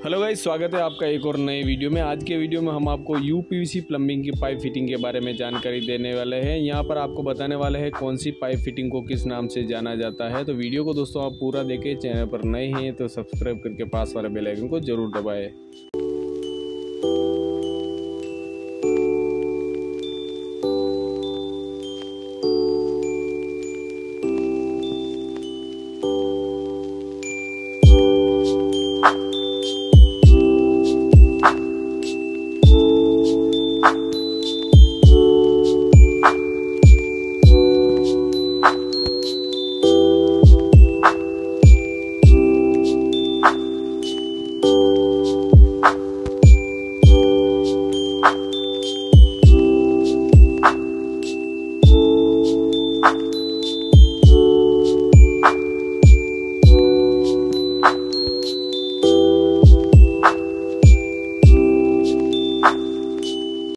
Hello guys, स्वागत है आपका एक और नए वीडियो में। आज के वीडियो में हम आपको यूपीवीसी प्लम्बिंग की पाइप फिटिंग के बारे में जानकारी देने वाले हैं। यहाँ पर आपको बताने वाले हैं कौन सी पाइप फिटिंग को किस नाम से जाना जाता है। तो वीडियो को दोस्तों आप पूरा देखें। चैनल पर नए हैं तो सब्सक्राइब करके पास वाले बेल आइकन को जरूर दबाएं।